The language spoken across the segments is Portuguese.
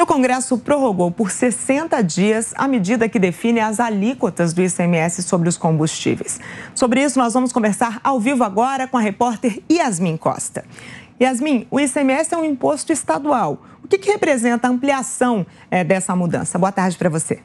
O Congresso prorrogou por 60 dias a medida que define as alíquotas do ICMS sobre os combustíveis. Sobre isso, nós vamos conversar ao vivo agora com a repórter Yasmin Costa. Yasmin, o ICMS é um imposto estadual. O que representa a ampliação dessa mudança? Boa tarde para você.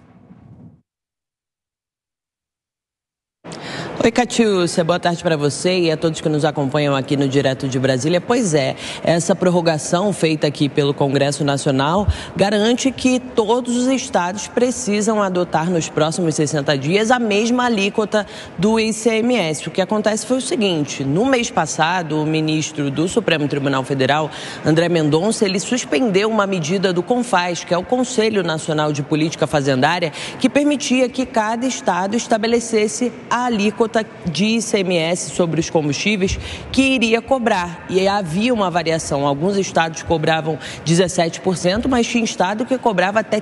Oi, Catiúcia, boa tarde para você e a todos que nos acompanham aqui no Direto de Brasília. Pois é, essa prorrogação feita aqui pelo Congresso Nacional garante que todos os estados precisam adotar nos próximos 60 dias a mesma alíquota do ICMS. O que acontece foi o seguinte: no mês passado, o ministro do Supremo Tribunal Federal, André Mendonça, ele suspendeu uma medida do CONFAZ, que é o Conselho Nacional de Política Fazendária, que permitia que cada estado estabelecesse a alíquota de ICMS sobre os combustíveis que iria cobrar. E havia uma variação. Alguns estados cobravam 17%, mas tinha estado que cobrava até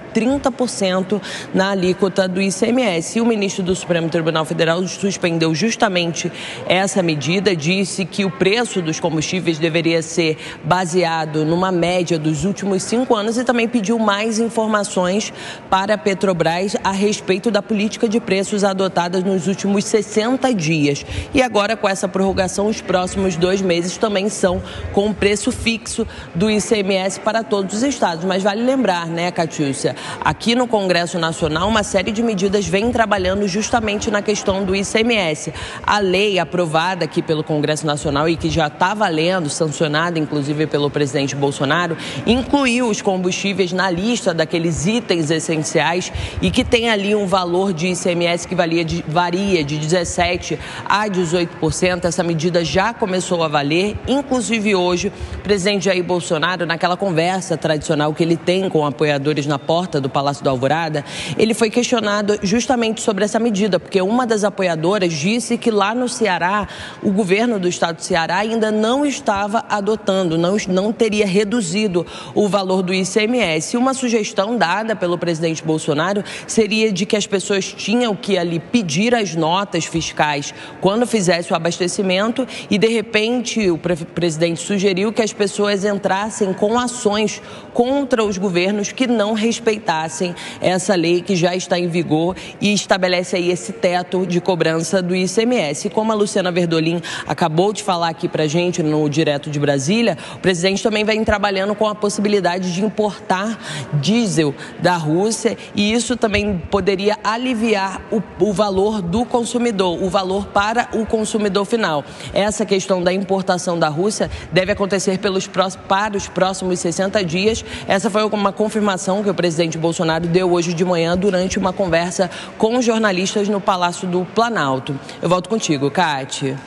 30% na alíquota do ICMS. E o ministro do Supremo Tribunal Federal suspendeu justamente essa medida, disse que o preço dos combustíveis deveria ser baseado numa média dos últimos 5 anos e também pediu mais informações para a Petrobras a respeito da política de preços adotada nos últimos 60 dias. E agora, com essa prorrogação, os próximos 2 meses também são com preço fixo do ICMS para todos os estados. Mas vale lembrar, né, Catiúcia, aqui no Congresso Nacional, uma série de medidas vem trabalhando justamente na questão do ICMS. A lei aprovada aqui pelo Congresso Nacional e que já está valendo, sancionada inclusive pelo presidente Bolsonaro, incluiu os combustíveis na lista daqueles itens essenciais e que tem ali um valor de ICMS que varia de 17% a 18%. Essa medida já começou a valer. Inclusive hoje, o presidente Jair Bolsonaro, naquela conversa tradicional que ele tem com apoiadores na porta do Palácio da Alvorada, ele foi questionado justamente sobre essa medida, porque uma das apoiadoras disse que lá no Ceará, o governo do estado do Ceará ainda não estava adotando, não teria reduzido o valor do ICMS. Uma sugestão dada pelo presidente Bolsonaro seria de que as pessoas tinham que ali pedir as notas fiscais quando fizesse o abastecimento e, de repente, o presidente sugeriu que as pessoas entrassem com ações contra os governos que não respeitassem essa lei que já está em vigor e estabelece aí esse teto de cobrança do ICMS. E como a Luciana Verdolim acabou de falar aqui pra gente no Direto de Brasília, o presidente também vem trabalhando com a possibilidade de importar diesel da Rússia e isso também poderia aliviar o valor do consumidor, o valor para o consumidor final. Essa questão da importação da Rússia deve acontecer para os próximos 60 dias. Essa foi uma confirmação que o presidente Bolsonaro deu hoje de manhã durante uma conversa com jornalistas no Palácio do Planalto. Eu volto contigo, Cati.